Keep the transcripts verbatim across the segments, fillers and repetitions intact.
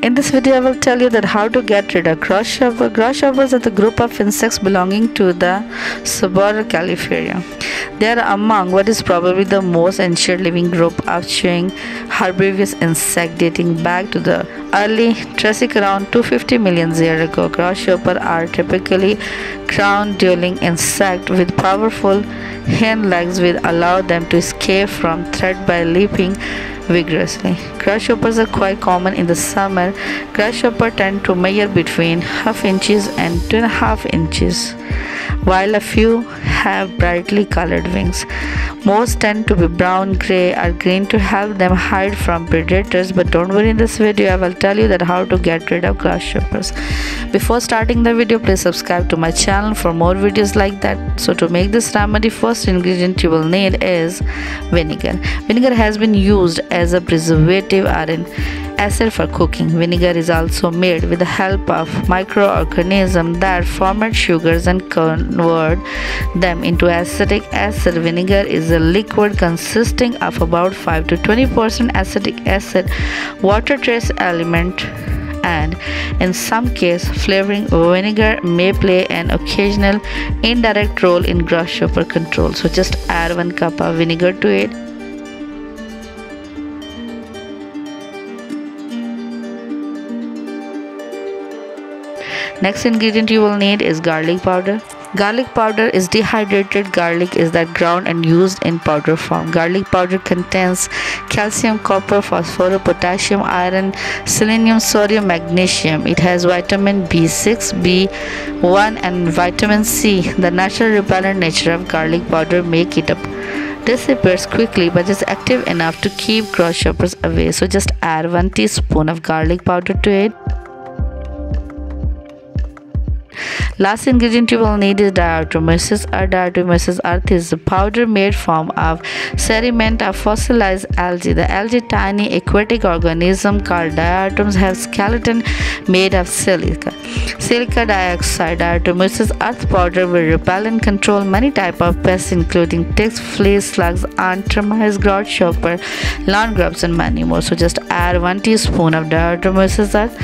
In this video, I will tell you that how to get rid of grasshopper. Grasshoppers are the group of insects belonging to the Suborcalifera. They are among what is probably the most ancient living group of chewing herbivorous insects dating back to the early Triassic around two hundred fifty million years ago. Grasshoppers are typically ground-dwelling insects with powerful hind legs which allow them to escape from threat by leaping vigorously. Grasshoppers are quite common in the summer. Grasshoppers tend to measure between half inches and two and a half inches, while a few have brightly colored wings. Most tend to be brown, gray, or green to help them hide from predators. But don't worry, in this video I will tell you that how to get rid of grasshoppers. Before starting the video, please subscribe to my channel for more videos like that. So to make this remedy, first ingredient you will need is vinegar. Vinegar has been used as a preservative or an acid for cooking. Vinegar is also made with the help of microorganisms that ferment sugars and convert them into acetic acid. Vinegar is a liquid consisting of about five to twenty percent acetic acid, water trace element, and in some cases flavoring. Vinegar may play an occasional indirect role in grasshopper control. So just add one cup of vinegar to it. Next ingredient you will need is garlic powder. Garlic powder is dehydrated garlic is that ground and used in powder form. Garlic powder contains calcium, copper, phosphorus, potassium, iron, selenium, sodium, magnesium. It has vitamin B six, B one, and vitamin C. The natural repellent nature of garlic powder make it up disappears quickly but is active enough to keep grasshoppers away. So just add one teaspoon of garlic powder to it. Last ingredient you will need is diatomyces or diatomyces earth is a powder made from of sediment of fossilized algae. The algae tiny aquatic organism called diatoms have skeleton made of silica. Silica dioxide. Diatomyces earth powder will repel and control many types of pests including ticks, fleas, slugs, ants, termites, grasshopper, lawn grubs, and many more. So just add one teaspoon of diatomyces earth.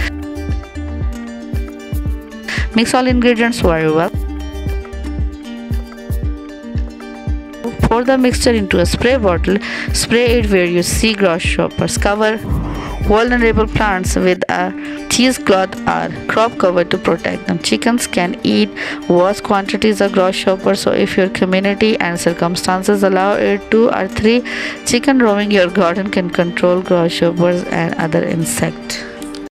Mix all ingredients very well. Pour the mixture into a spray bottle. Spray it where you see grasshoppers. Cover vulnerable plants with a cheesecloth or crop cover to protect them. Chickens can eat vast quantities of grasshoppers, so if your community and circumstances allow it, two or three chicken roaming your garden can control grasshoppers and other insects.